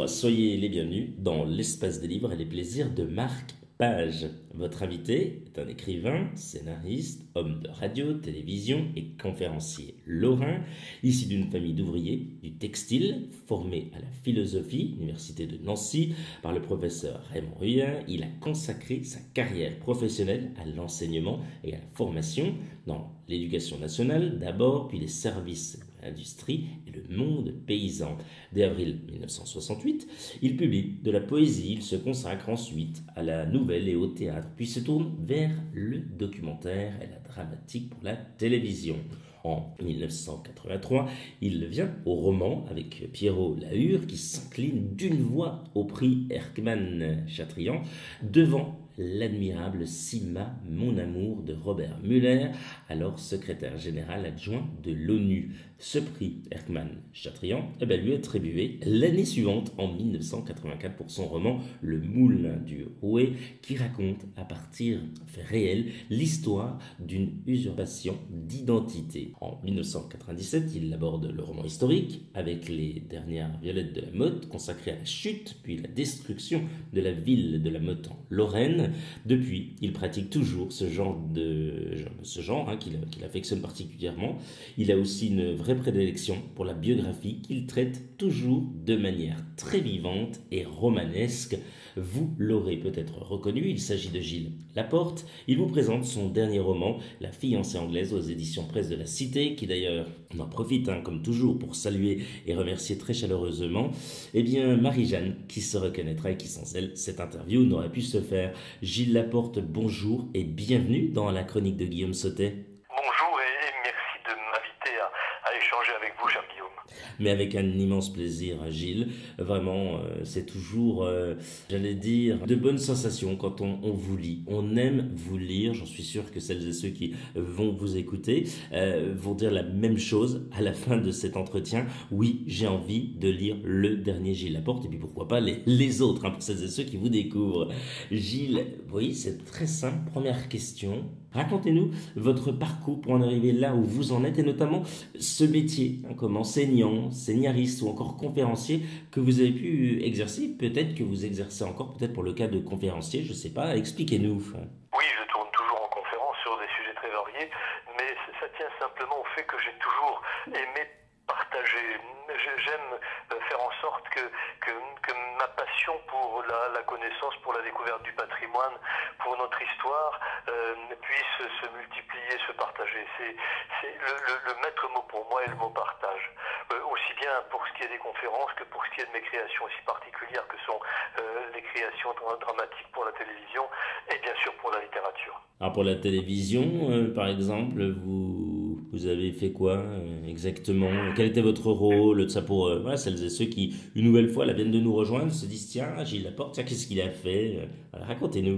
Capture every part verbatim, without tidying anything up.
Bonjour, soyez les bienvenus dans l'espace des livres et les plaisirs de Marc Page. Votre invité est un écrivain, scénariste, homme de radio, télévision et conférencier lorrain, issu d'une famille d'ouvriers du textile, formé à la philosophie, Université de Nancy, par le professeur Raymond Ruyen. Il a consacré sa carrière professionnelle à l'enseignement et à la formation dans l'éducation nationale d'abord, puis les services de l'industrie et le monde paysan. Dès avril mille neuf cent soixante-huit, il publie de la poésie, il se consacre ensuite à la nouvelle et au théâtre, puis se tourne vers le documentaire et la dramatique pour la télévision. En mille neuf cent quatre-vingt-trois, il vient au roman avec Pierrot Lahure qui s'incline d'une voix au prix Erckmann-Chatrian devant l'admirable Sima, mon amour de Robert Muller, alors secrétaire général adjoint de l'ONU. Ce prix Erckmann-Chatrian eh ben, lui est attribué l'année suivante, en mille neuf cent quatre-vingt-quatre, pour son roman Le Moulin du Rouet, qui raconte à partir de faits réels l'histoire d'une usurpation d'identité. En mille neuf cent quatre-vingt-dix-sept, il aborde le roman historique avec Les Dernières Violettes de la Motte, consacré à la chute puis la destruction de la ville de la Motte en Lorraine. Depuis, il pratique toujours ce genre, de, ce genre hein, qu'il, qu'il affectionne particulièrement. Il a aussi une vraie prédilection pour la biographie qu'il traite toujours de manière très vivante et romanesque. Vous l'aurez peut-être reconnu, il s'agit de Gilles Laporte. Il vous présente son dernier roman, La fiancée anglaise, aux éditions Presse de la Cité, qui d'ailleurs en profite, hein, comme toujours, pour saluer et remercier très chaleureusement eh bien, Marie-Jeanne, qui se reconnaîtra et qui, sans elle, cette interview n'aurait pu se faire. Gilles Laporte, bonjour et bienvenue dans la chronique de Guillaume Sautet. Bonjour et merci de m'inviter à, à échanger avec vous, cher Guillaume. Mais avec un immense plaisir, Gilles. Vraiment, euh, c'est toujours, euh, j'allais dire, de bonnes sensations quand on, on vous lit. On aime vous lire. J'en suis sûr que celles et ceux qui vont vous écouter euh, vont dire la même chose à la fin de cet entretien. Oui, j'ai envie de lire le dernier Gilles Laporte et puis pourquoi pas les, les autres, hein, pour celles et ceux qui vous découvrent. Gilles, oui, c'est très simple. Première question. Racontez-nous votre parcours pour en arriver là où vous en êtes et notamment ce métier, hein, comme enseignant, scénariste ou encore conférencier que vous avez pu exercer, peut-être que vous exercez encore, peut-être pour le cas de conférencier, je ne sais pas, expliquez-nous. Oui, je tourne toujours en conférence sur des sujets très variés, mais ça tient simplement au fait que j'ai toujours aimé partager. J'aime faire en sorte que, que, que ma passion pour la, la connaissance, pour la découverte du patrimoine, pour notre histoire, euh, puisse se multiplier, se partager. C'est, c'est le, le, le maître mot pour moi est le mot partage. Euh, aussi bien pour ce qui est des conférences que pour ce qui est de mes créations aussi particulières que sont euh, les créations dramatiques pour la télévision et bien sûr pour la littérature. Alors pour la télévision, euh, par exemple, vous, vous avez fait quoi euh, exactement? Quel était votre rôle? Ça pour euh, voilà, celles et ceux qui, une nouvelle fois, là, viennent de nous rejoindre, se disent tiens, Gilles Laporte, tiens, qu'est-ce qu'il a fait? Voilà, racontez-nous.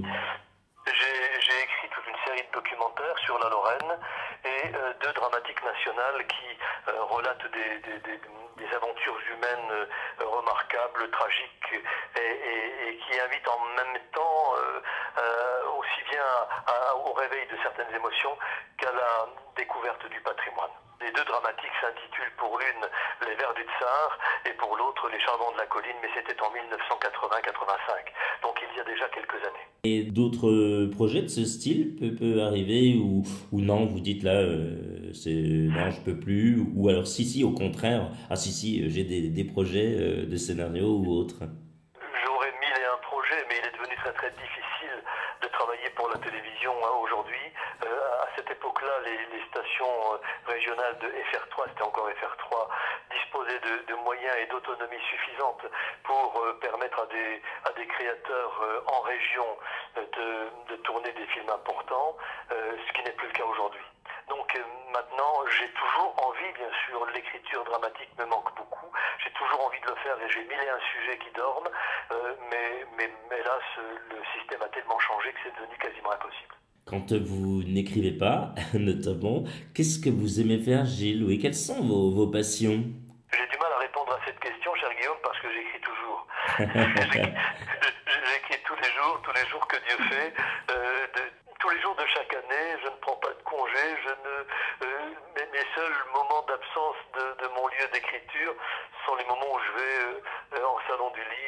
J'ai, j'ai écrit toute une série de documentaires sur la Lorraine et euh, deux dramatiques nationales qui euh, relatent des, des, des, des aventures humaines euh, remarquables, tragiques et, et, et qui invitent en même temps euh, euh, aussi bien à, à, au réveil de certaines émotions qu'à la découverte du patrimoine. Les deux dramatiques s'intitulent pour l'une Les Vers du Tsar et pour l'autre Les Charbons de la Colline, mais c'était en mille neuf cent quatre-vingts quatre-vingt-cinq, donc il y a déjà quelques années. Et d'autres projets de ce style peut, peut arriver ou, ou non, vous dites là, euh, c'est, non, je peux plus, ou alors si, si, au contraire, ah si, si, j'ai des, des projets euh, de scénario ou autres. J'aurais mille et un projets, mais il est devenu très très difficile de travailler pour la télévision hein, aujourd'hui. Euh, à cette époque-là, les, les stations euh, régionales de F R trois, c'était encore F R trois, disposaient de, de moyens et d'autonomie suffisante pour euh, permettre à des, à des créateurs euh, en région euh, de, de tourner des films importants, euh, ce qui n'est plus le cas aujourd'hui. Donc euh, maintenant, j'ai toujours envie, bien sûr, l'écriture dramatique me manque beaucoup, j'ai toujours envie de le faire et j'ai mille et un sujets qui dorment, euh, mais, mais, mais hélas, le système a tellement changé que c'est devenu quasiment impossible. Quand vous n'écrivez pas, notamment, qu'est-ce que vous aimez faire, Gilles? Oui, quelles sont vos, vos passions? J'ai du mal à répondre à cette question, cher Guillaume, parce que j'écris toujours. j'écris, j'écris tous les jours, tous les jours que Dieu fait, euh, de, tous les jours de chaque année, je ne prends pas de congé, je ne, euh, mes, mes seuls moments d'absence de, de mon lieu d'écriture sont les moments où je vais euh, en salon du livre,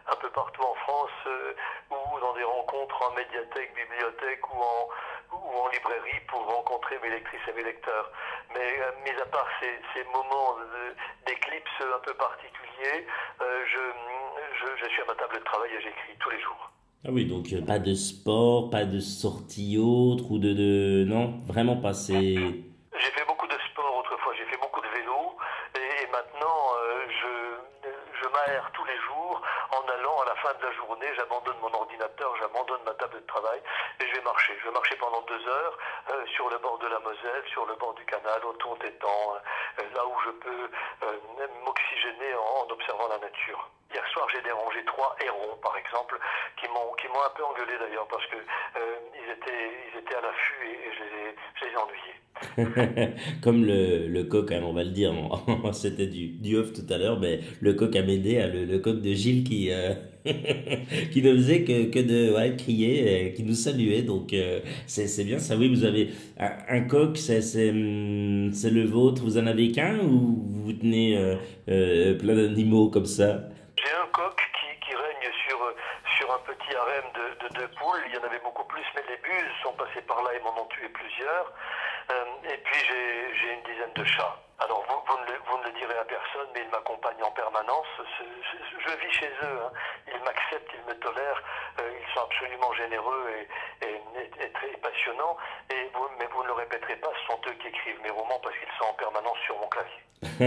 un peu partout en France, euh, ou dans des rencontres en médiathèque, bibliothèque ou en, ou en librairie pour rencontrer mes lectrices et mes lecteurs. Mais euh, mis à part ces, ces moments d'éclipse un peu particuliers, euh, je, je, je suis à ma table de travail et j'écris tous les jours. Ah oui, donc euh, pas de sport, pas de sortie autre ou de, de... Non, vraiment pas, c'est... J'ai fait beaucoup de sport autrefois, j'ai fait beaucoup de vélo et, et maintenant euh, je, je m'aère tous les jours en allant à la fin de la journée, j'abandonne mon ordinateur, j'abandonne ma table de travail et je vais marcher. Je vais marcher pendant deux heures euh, sur le bord de la Moselle, sur le bord du canal, autour des étangs, euh, là où je peux euh, m'oxygéner en, en observant la nature. Hier soir, j'ai dérangé trois hérons, par exemple, qui m'ont qui m'ont un peu engueulé d'ailleurs parce que euh, ils étaient ils étaient à l'affût et, et je les ai je les ai ennuyés. Comme le, le coq, hein, on va le dire, c'était du, du off tout à l'heure, mais le coq à Médée, le, le coq de Gilles qui, euh, qui ne faisait que, que de ouais, crier, et qui nous saluait, donc euh, c'est c'est bien ça. Oui, vous avez un, un coq, c'est c'est hum, c'est le vôtre, vous en avez qu'un ou vous tenez euh, euh, plein d'animaux comme ça? J'ai un coq qui, qui règne sur, sur un petit harem de, de deux poules. Il y en avait beaucoup plus, mais les buses sont passées par là et m'en ont tué plusieurs. Euh, et puis j'ai, j'ai une dizaine de chats. Alors vous, vous, ne le, vous ne le direz à personne, mais ils m'accompagnent en permanence. C'est, c'est, je vis chez eux. Hein. Ils m'acceptent, ils me tolèrent. Euh, ils sont absolument généreux et, et, et, et très passionnants. Et vous, mais vous ne le répéterez pas, ce sont eux qui écrivent mes romans parce qu'ils sont en permanence sur mon clavier.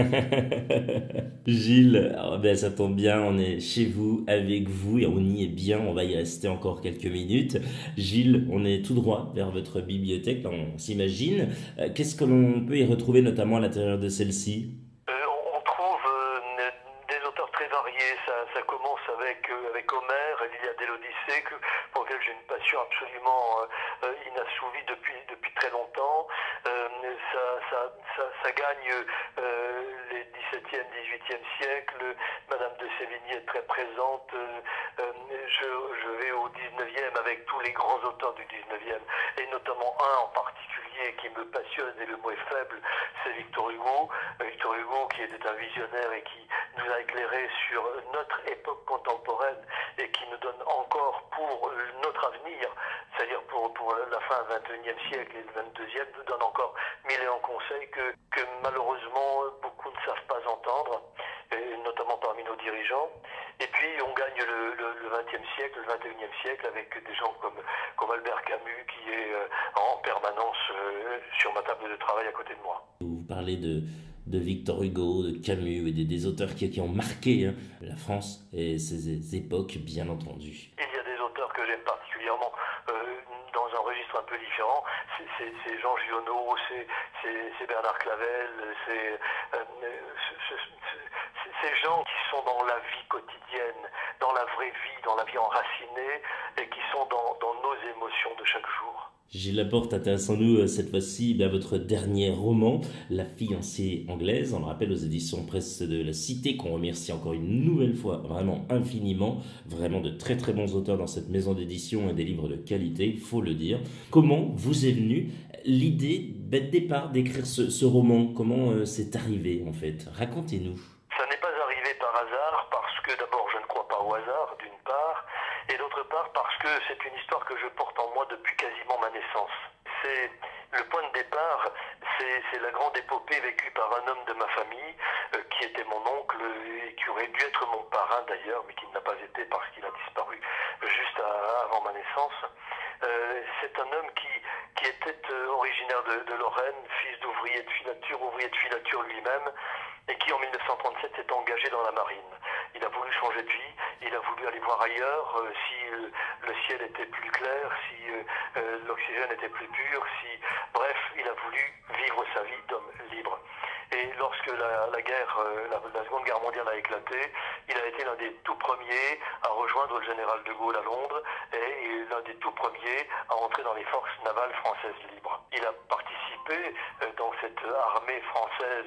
Gilles, oh ben ça tombe bien, on est chez vous, avec vous, et on y est bien, on va y rester encore quelques minutes. Gilles, on est tout droit vers votre bibliothèque, là, on s'imagine. Euh, qu'est-ce que l'on peut y retrouver notamment à l'intérieur de celle-ci? Euh, on, on trouve euh, des auteurs très variés. Ça, ça commence avec, euh, avec Homère, l'Iliade et l'Odyssée, que, pour lequel j'ai une passion absolument euh, euh, inassouvie depuis, depuis très longtemps. Euh, ça, ça, ça, ça gagne euh, les dix-septième, dix-huitième siècles. Madame de Sévigné est très présente. Euh, euh, je, je vais au dix-neuvième avec tous les grands auteurs du dix-neuvième, et notamment un en particulier qui me passionne, et le mot est faible, c'est Victor Hugo. Victor Hugo qui était un visionnaire et qui nous a éclairé sur notre époque contemporaine et qui nous donne encore pour notre avenir, c'est-à-dire pour, pour la fin du vingt et unième siècle et le vingt-deuxième, nous donne encore mille et un conseils que, que malheureusement beaucoup ne savent pas entendre, et notamment parmi nos dirigeants. Et puis on gagne le, le, le vingtième siècle, le vingt et unième siècle avec des gens comme, comme Albert Camus qui est en permanence sur ma table de travail à côté de moi. Vous parlez de, de Victor Hugo, de Camus et des, des auteurs qui, qui ont marqué hein, la France et ses époques, bien entendu. Il y a des auteurs que j'aime particulièrement euh, dans un registre un peu différent. C'est, c'est, c'est Jean Giono, c'est, c'est, c'est Bernard Clavel, c'est, euh, c'est, c'est, ces gens qui sont dans la vie quotidienne, dans la vraie vie, dans la vie enracinée et qui sont dans, dans nos émotions de chaque jour. Gilles Laporte, intéressons-nous cette fois-ci à votre dernier roman, La fiancée anglaise. On le rappelle aux éditions Presse de la Cité, qu'on remercie encore une nouvelle fois, vraiment infiniment. Vraiment de très très bons auteurs dans cette maison d'édition et des livres de qualité, il faut le dire. Comment vous est venue l'idée de départ d'écrire ce, ce roman? Comment euh, c'est arrivé en fait? Racontez-nous. Ça n'est pas arrivé par hasard parce que d'abord je ne crois pas au hasard d'une part, et d'autre part parce que c'est une histoire que je porte en moi depuis quasiment ma naissance. C'est le point de départ, c'est, c'est la grande épopée vécue par un homme de ma famille euh, qui était mon oncle et qui aurait dû être mon parrain d'ailleurs, mais qui ne l'a pas été parce qu'il a disparu juste à, avant ma naissance. Euh, c'est un homme qui, qui était euh, originaire de, de Lorraine, fils d'ouvrier de filature, ouvrier de filature lui-même, et qui en mille neuf cent trente-sept s'est engagé dans la marine. Il a voulu changer de vie, il a voulu aller voir ailleurs, euh, si euh, le ciel était plus clair, si euh, euh, l'oxygène était plus pur, si... Bref, il a voulu vivre sa vie d'homme libre. Et lorsque la, la guerre, euh, la, la Seconde Guerre mondiale a éclaté, il a été l'un des tout premiers à rejoindre le général de Gaulle à Londres et, et l'un des tout premiers à entrer dans les forces navales françaises libres. Il a participé euh, dans cette armée française,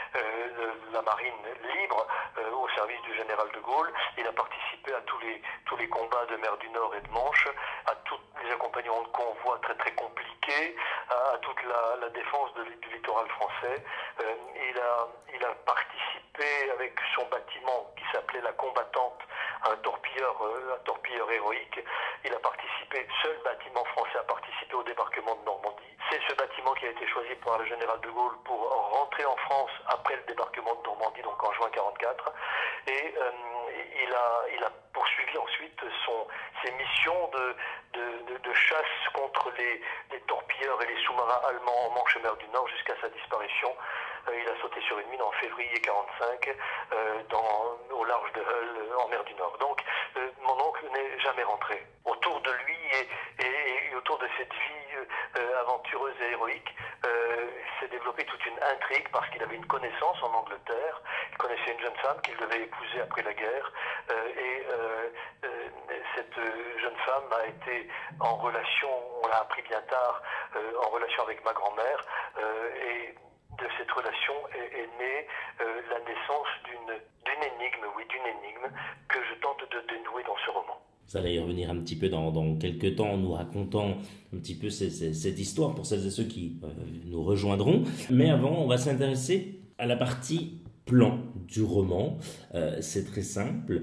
euh, la marine libre, euh, au service du général de Gaulle. Il a participé à tous les, tous les combats de mer du Nord et de Manche, à tous les accompagnements de convois très très compliqués, à, à toute la, la défense de, du littoral français. Euh, il, a, il a participé avec son bâtiment qui s'appelait la Combattante un torpilleur, un torpilleur héroïque. Il a participé, seul bâtiment français a participé au débarquement de Normandie. C'est ce bâtiment qui a été choisi par le général de Gaulle pour rentrer en France après le débarquement de Normandie, donc en juin quarante-quatre. Et euh, il, a, il a poursuivi ensuite son, ses missions de, de, de, de chasse contre les, les torpilleurs et les sous-marins allemands en Manche et mer du Nord jusqu'à sa disparition. Euh, il a sauté sur une mine en février quarante-cinq euh, dans, au large de Hull en mer du Nord. Donc euh, mon oncle n'est jamais rentré. Autour de lui et, et, et autour de cette vie euh, aventureuse et héroïque euh, s'est développée toute une intrigue parce qu'il avait une connaissance en Angleterre. Il connaissait une jeune femme qu'il devait épouser après la guerre euh, et euh, euh, cette jeune femme a été en relation, on l'a appris bien tard, euh, en relation avec ma grand-mère euh, et de cette relation est, est née euh, la naissance d'une d'une énigme, oui, d'une énigme que je tente de dénouer dans ce roman. Vous allez y revenir un petit peu dans, dans quelques temps en nous racontant un petit peu ces, ces, cette histoire pour celles et ceux qui euh, nous rejoindront. Mais avant, on va s'intéresser à la partie plan du roman. Euh, c'est très simple.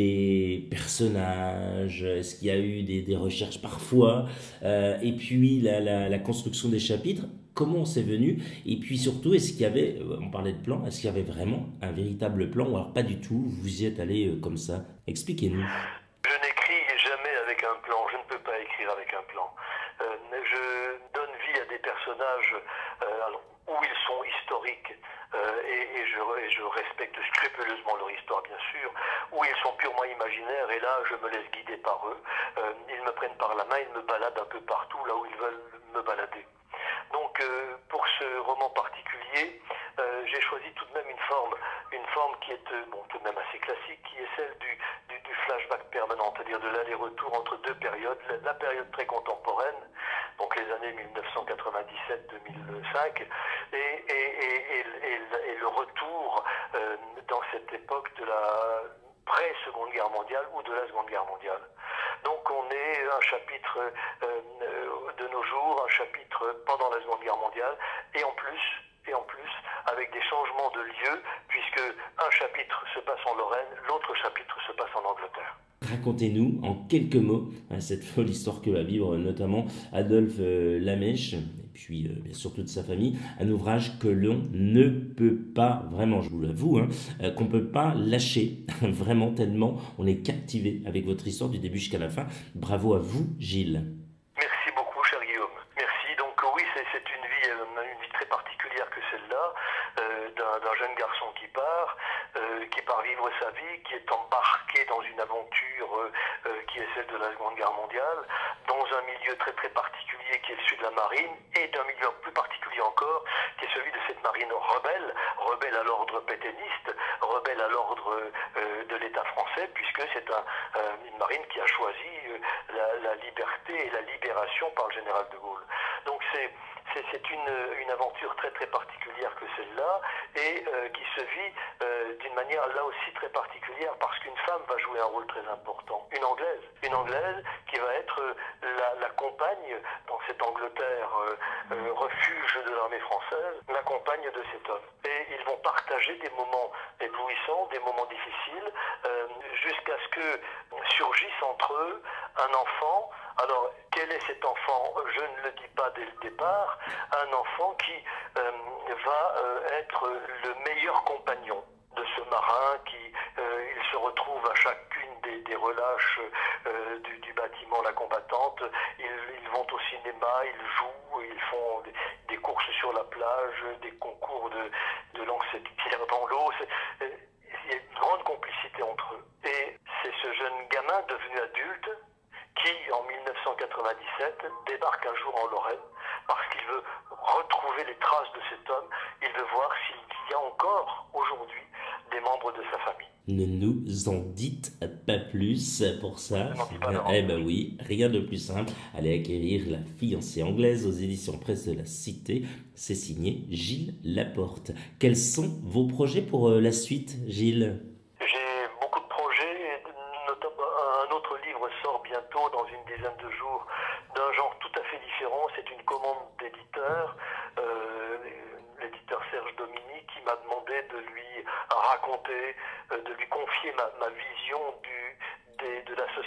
Les personnages, est-ce qu'il y a eu des, des recherches parfois euh, et puis la, la, la construction des chapitres. Comment c'est venu? Et puis surtout, est-ce qu'il y avait, on parlait de plan, est-ce qu'il y avait vraiment un véritable plan ou alors pas du tout, vous y êtes allé euh, comme ça? Expliquez-nous. Je n'écris jamais avec un plan, je ne peux pas écrire avec un plan. Euh, je donne vie à des personnages euh, alors, où ils sont historiques euh, et, et, je, et je respecte scrupuleusement leur histoire bien sûr, où ils sont purement imaginaires et là je me laisse guider par eux. Euh, ils me prennent par la main, ils me baladent un peu partout là où ils veulent me balader. Donc euh, pour ce roman particulier, euh, j'ai choisi tout de même une forme, une forme qui est euh, bon, tout de même assez classique, qui est celle du, du, du flashback permanent, c'est-à-dire de l'aller-retour entre deux périodes, la, la période très contemporaine, donc les années mille neuf cent quatre-vingt-dix-sept à deux mille cinq, et, et, et, et, et, et le retour euh, dans cette époque de la pré-Seconde Guerre mondiale ou de la Seconde Guerre mondiale. Donc on est un chapitre euh, de nos jours, un chapitre pendant la Seconde Guerre mondiale, et en plus, et en plus avec des changements de lieu, puisque un chapitre se passe en Lorraine, l'autre chapitre se passe en Angleterre. Racontez-nous en quelques mots cette folle histoire que va vivre notamment Adolphe Lamèche, et puis euh, bien sûr toute sa famille, un ouvrage que l'on ne peut pas, vraiment je vous l'avoue, hein, euh, qu'on ne peut pas lâcher, vraiment tellement on est captivé avec votre histoire du début jusqu'à la fin. Bravo à vous Gilles. Merci beaucoup cher Guillaume. Merci, donc oui c'est, c'est une vie, euh, une vie très particulière que celle-là, euh, d'un, d'un jeune garçon qui part, euh, qui part vivre sa vie, qui est embarqué dans une aventure euh, euh, qui est celle de la Seconde Guerre mondiale, dans un milieu très très particulier qui est celui de la marine, et d'un milieu plus particulier encore, qui est celui de cette marine rebelle, rebelle à l'ordre pétainiste, rebelle à l'ordre euh, de l'État français, puisque c'est un, euh, une marine qui a choisi euh, la, la liberté et la libération par le général de Gaulle. Donc c'est C'est, c'est une, une aventure très très particulière que celle-là et euh, qui se vit euh, d'une manière là aussi très particulière parce qu'une femme va jouer un rôle très important. Une Anglaise. Une Anglaise qui va être euh, la, la compagne dans cette Angleterre euh, euh, refuge de l'armée française, la compagne de cet homme. Et ils vont partager des moments éblouissants, des moments difficiles euh, jusqu'à ce que surgisse entre eux un enfant. Alors, quel est cet enfant? Je ne le dis pas dès le départ. Un enfant qui euh, va euh, être le meilleur compagnon de ce marin qui euh, il se retrouve à chacune des, des relâches euh, du, du bâtiment La Combattante. Ils, ils vont au cinéma, ils jouent, ils font des, des courses sur la plage, des concours de, de lancer de pierre dans l'eau. C'est, euh, il y a une grande complicité entre eux. Et c'est ce jeune gamin devenu adulte qui, en mille neuf cent quatre-vingt-dix-sept, débarque un jour en Lorraine parce qu'il veut retrouver les traces de cet homme, il veut voir s'il y a encore aujourd'hui des membres de sa famille. Ne nous en dites pas plus pour ça. Pas eh ben oui, rien de plus simple. Allez acquérir La fiancée anglaise aux éditions Presse de la Cité. C'est signé Gilles Laporte. Quels sont vos projets pour la suite, Gilles ? J'ai beaucoup de projets, notamment un autre livre sort bientôt dans une dizaine de jours d'un genre tout à fait différent. C'est une commande d'éditeur, euh, l'éditeur Serge Dominique, qui m'a demandé de lui raconter, euh, de lui confier ma, ma vision du,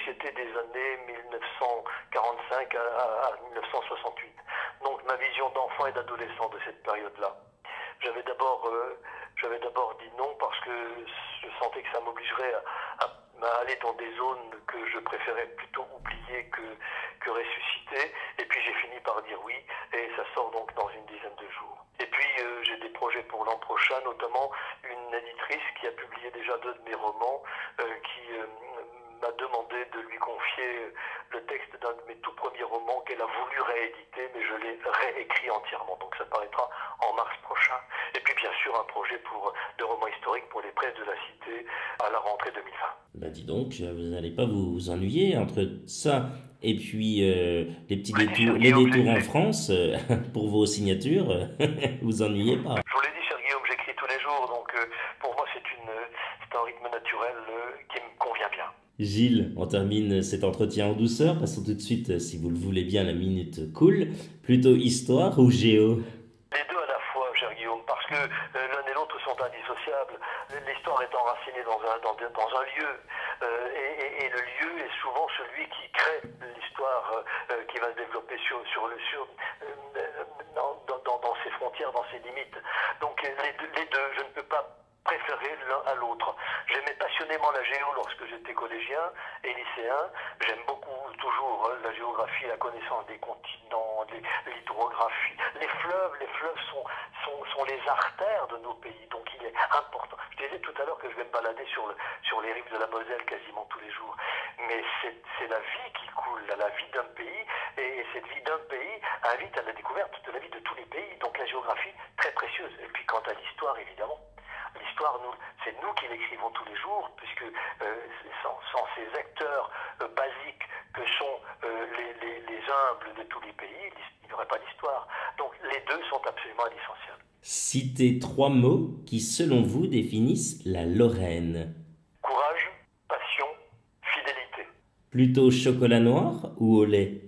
société des années mille neuf cent quarante-cinq à, à mille neuf cent soixante-huit. Donc ma vision d'enfant et d'adolescent de cette période-là. J'avais d'abord euh, j'avais d'abord dit non parce que je sentais que ça m'obligerait à, à à aller dans des zones que je préférais plutôt oublier que, que ressusciter. Et puis j'ai fini par dire oui, et ça sort donc dans une dizaine de jours. Et puis euh, j'ai des projets pour l'an prochain, notamment une éditrice qui a publié déjà deux de mes romans, euh, qui euh, m'a demandé de lui confier le texte d'un de mes tout premiers romans qu'elle a voulu rééditer, mais je l'ai réécrit entièrement. Donc ça paraîtra en mars prochain. Et puis bien sûr un projet pour, de roman historique pour les presses de la Cité à la rentrée deux mille vingt. Ben dis donc, vous n'allez pas vous ennuyer entre ça et puis euh, les petits détours, les détours en France euh, pour vos signatures, vous ennuyez pas. Je vous l'ai dit, cher Guillaume, j'écris tous les jours, donc euh, pour moi c'est une, c'est un rythme naturel euh, qui me convient bien. Gilles, on termine cet entretien en douceur. Passons tout de suite, si vous le voulez bien, la minute cool. Plutôt histoire ou géo? Les deux à la fois, cher Guillaume, parce que euh, l'un et l'autre sont indissociables. L'histoire est enracinée dans un, dans, dans un lieu, euh, et, et, et le lieu est souvent celui qui crée l'histoire euh, qui va se développer sur, sur le sur, euh, dans, dans, dans ses frontières, dans ses limites. Donc les deux, les deux je ne peux pas préférer l'un à l'autre. J'aimais passionnément la géo lorsque j'étais collégien et lycéen. J'aime beaucoup toujours la géographie, la connaissance des continents, l'hydrographie. Les fleuves, les fleuves sont, sont, sont les artères de nos pays, donc il est important. Je disais tout à l'heure que je vais me balader sur, le, sur les rives de la Moselle quasiment tous les jours. Mais c'est la vie qui coule, la vie d'un pays, et cette vie d'un pays invite à la découverte de la vie de tous les pays. Donc la géographie, très précieuse. Et puis quant à l'histoire, évidemment, l'histoire, c'est nous qui l'écrivons tous les jours, puisque euh, sans, sans ces acteurs euh, basiques que sont euh, les, les, les humbles de tous les pays, il n'y aurait pas d'histoire. Donc les deux sont absolument indissociables. Citez trois mots qui, selon vous, définissent la Lorraine. Courage, passion, fidélité. Plutôt chocolat noir ou au lait?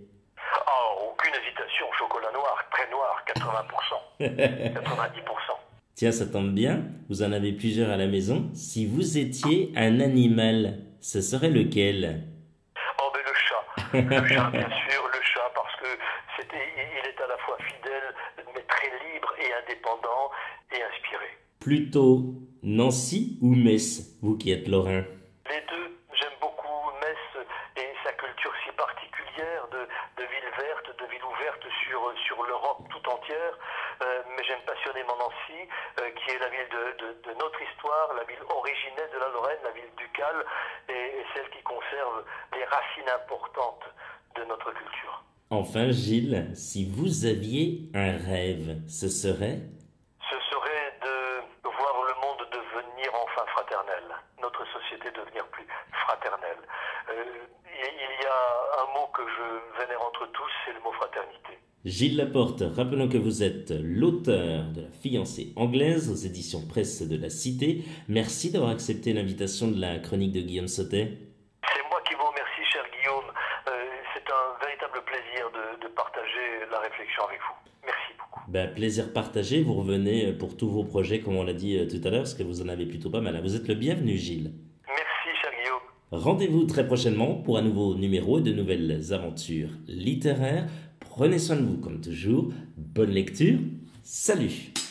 Oh, aucune hésitation, chocolat noir, très noir, quatre-vingts pour cent, quatre-vingt-dix pour cent. Tiens, ça tombe bien, vous en avez plusieurs à la maison. Si vous étiez un animal, ce serait lequel? Oh, ben le chat. Le chat, bien sûr, le chat, parce que c'était, il est à la fois fidèle, mais très libre et indépendant et inspiré. Plutôt Nancy ou Metz, vous qui êtes lorrain? Les deux, j'aime beaucoup Metz et sa culture si particulière de, de ville verte, de ville ouverte sur, sur l'Europe tout entière. Euh, mais j'aime passionnément Nancy, euh, qui est la ville de, de, de notre histoire, la ville originelle de la Lorraine, la ville ducale, et, et celle qui conserve les racines importantes de notre culture. Enfin, Gilles, si vous aviez un rêve, ce serait? Ce serait de voir le monde devenir enfin fraternel, notre société devenir plus fraternelle. Euh, il y a un mot que je vénère entre tous, c'est le mot fraternité. Gilles Laporte, rappelons que vous êtes l'auteur de La fiancée anglaise aux éditions Presse de la Cité. Merci d'avoir accepté l'invitation de la chronique de Guillaume Sautet. C'est moi qui vous remercie, cher Guillaume. Euh, c'est un véritable plaisir de, de partager la réflexion avec vous. Merci beaucoup. Ben, plaisir partagé, vous revenez pour tous vos projets, comme on l'a dit tout à l'heure, parce que vous en avez plutôt pas mal. Vous êtes le bienvenu, Gilles. Merci, cher Guillaume. Rendez-vous très prochainement pour un nouveau numéro et de nouvelles aventures littéraires. Prenez soin de vous comme toujours. Bonne lecture. Salut!